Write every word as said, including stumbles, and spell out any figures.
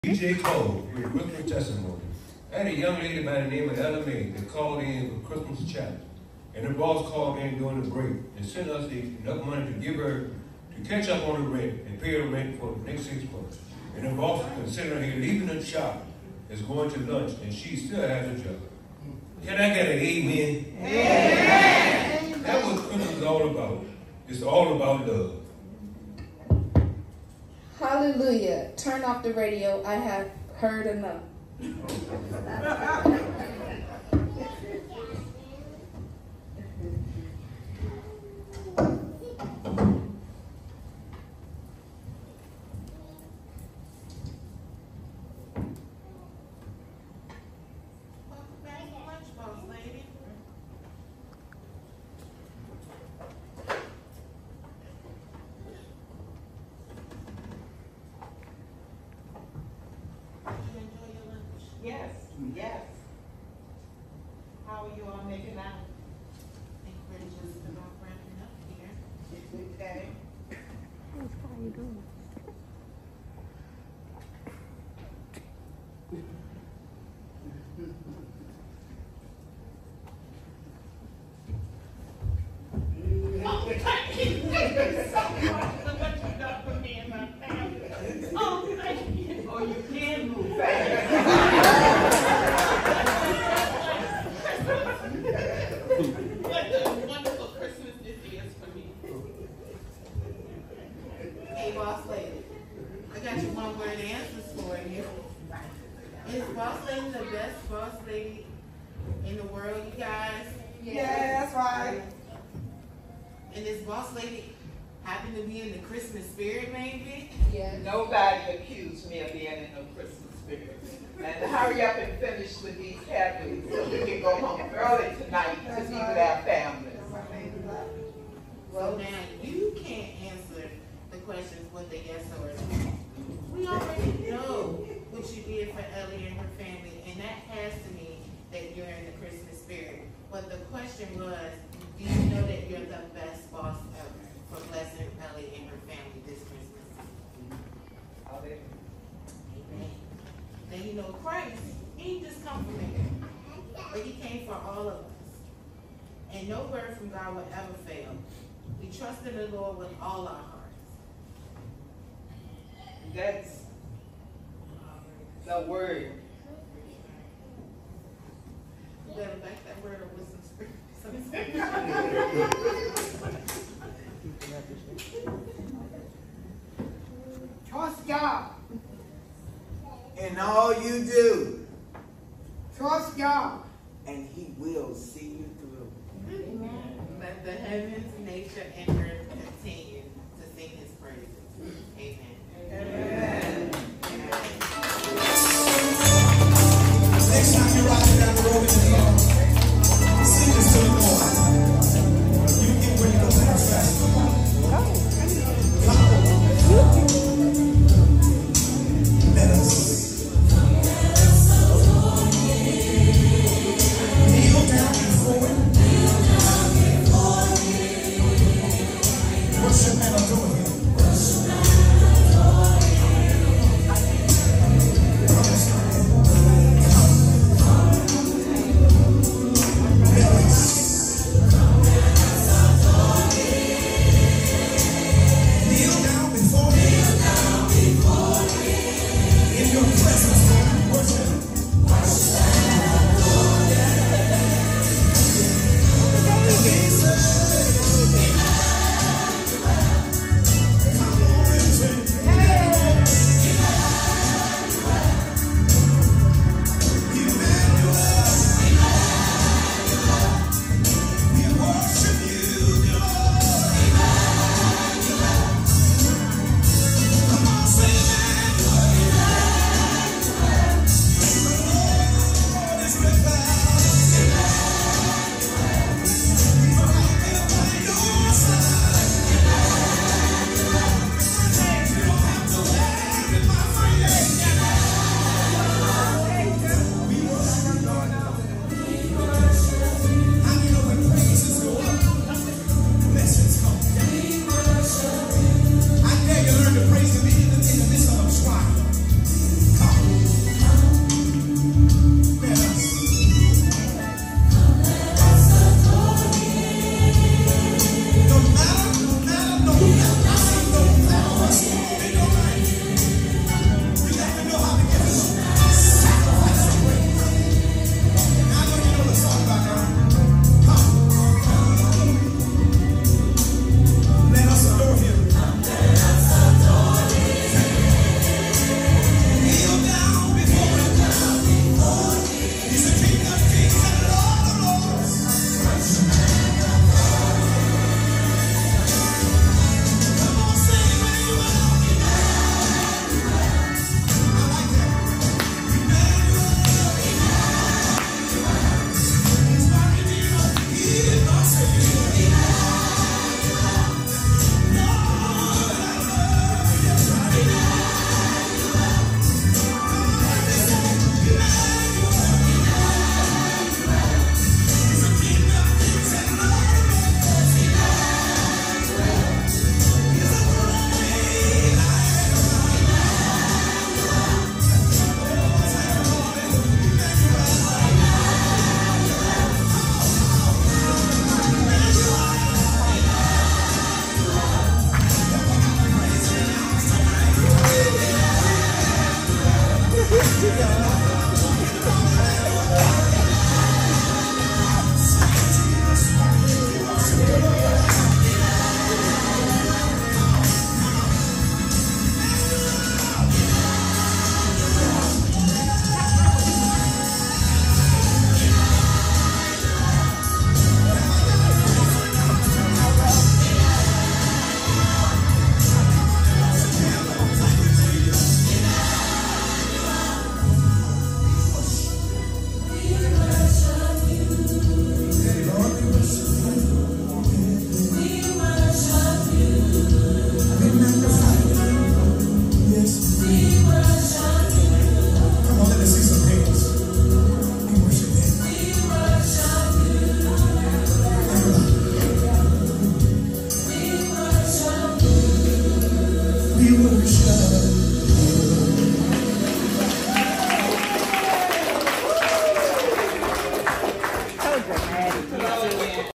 D J Cole with a Christmas testimony. I had a young lady by the name of Ella May that called in for Christmas challenge. And her boss called in during the break and sent us the, enough money to give her, to catch up on the rent and pay her rent for the next six months. And her boss considered her leaving the shop as going to lunch, and she still has a job. Can I get an amen? Amen. That's what Christmas is all about. It's all about love. Hallelujah. Turn off the radio. I have heard enough. Yes, yes. How are you all making out? I think we're just about wrapping up here. Okay. How you doing? Oh, thank you. Thank you so much for what you've done for me and my family. Oh, thank you. Oh, you can move fast. What a wonderful Christmas this is for me. Hey, boss lady, I got your one word answers for you. Is boss lady the best boss lady in the world, you guys? Yeah, that's right. And this boss lady happen to be in the Christmas spirit, maybe? Yeah. Nobody accused me of being in no Christmas spirit. And hurry up and finish with these cabinets so we can go home early tonight to be with our families. So now you can't answer the questions with the yes or no. We already know what you did for Ellie and her family, and that has to mean that you're in the Christmas spirit. But the question was, do you know that you're the best boss ever for blessing Ellie and her family this Christmas? Amen. Now you know Christ, he didn't just come for me, but he came for all of us. And no word from God will ever fail. We trust in the Lord with all our hearts. That's the word. You better back that word up with some scripture. Trust God in all you do. Trust God, and He will see you through. Amen. Let the heavens, nature, and earth continue to sing His praises. Amen. Amen. Next time you're riding down the road in the car, sing this to the Lord. You get where you go to the fast. Let us kneel down before Him. Worship and adore Him. you should.